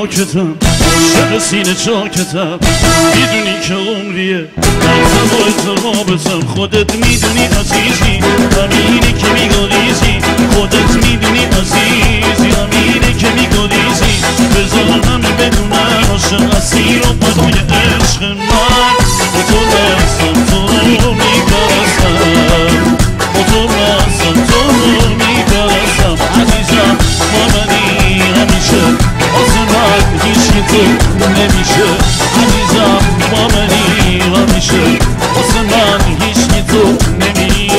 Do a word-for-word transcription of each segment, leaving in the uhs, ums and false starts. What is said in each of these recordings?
پاکتم عاشق سینه چاکتم میدونی که عمریه نرزم و اتقابتم خودت میدونی عزیزی همینه که میگریزی خودت میدونی عزیزی همینه که میگریزی بذار همه بدونن عاشق اسیر و پدای عشق من با تو نرسم تو رو میپرستم با تو نرسم تو رو میپرستم عزیزم با منی همیشه واسه من هیچی تو نمیشه عزیزم با منی همیشه واسه من هیچی تو نمیشه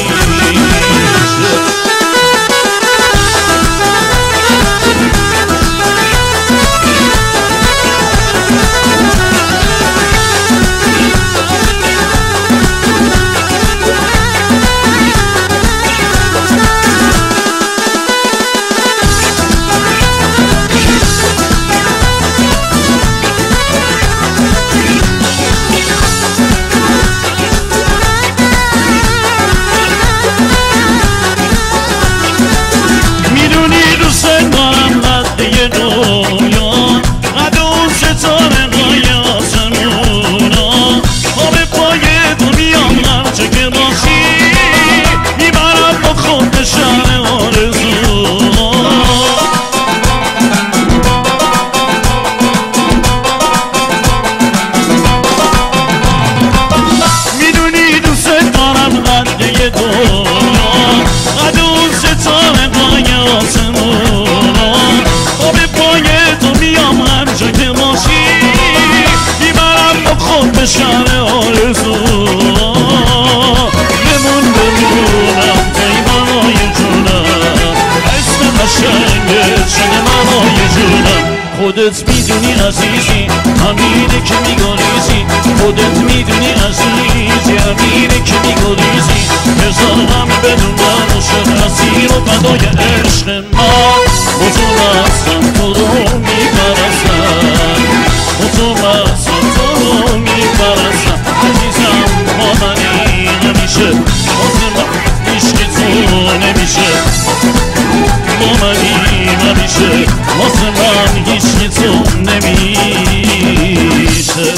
شهر آرزو بمون بمونم تی منای جونم اسم قشنگت شده منای جونم خودت میدونی عزیزی همینه که میگریزی خودت میدونی عزیزی همینه که میگریزی بذار همه بدونن عاشق اسیر و فدای عشق من با تو مستم تو رو میپرستم با تو مستم تو رو میپرستم عزیزم با منی همیشه واسه من عشق تو نمیشه با منی همیشه واسه من هیچ تو نمیشه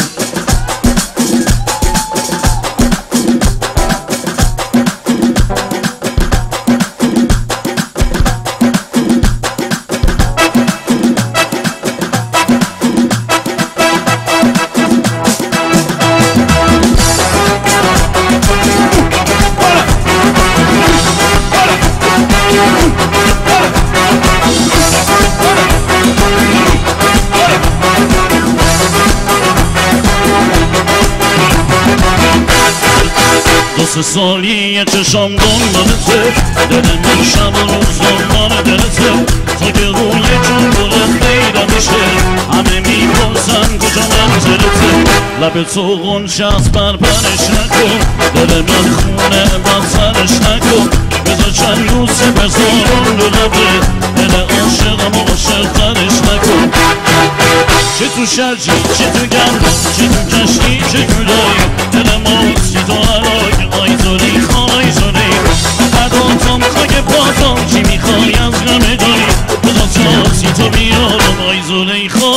سه سالیه چشام دنبالته دل من شب و روز دنبال دلته تا که روی جون بلند پیدا میشه همه میپرسن کجا منزلته لب تو غنچه از بربرش نکن دل من خونه بسرش نکن بذار چند روزه بذارم رو لبه دل عاشقم عاشق ترش نکن چه تو شرجی چه تو گندم چه تو کشتی چه تو دایی دل ماستی تو علاق آی زوری خواهی زوری فداتم خاک پاتم چی میخوای از غمه داری بذار تاسی تو بیارم آی زوری خواهی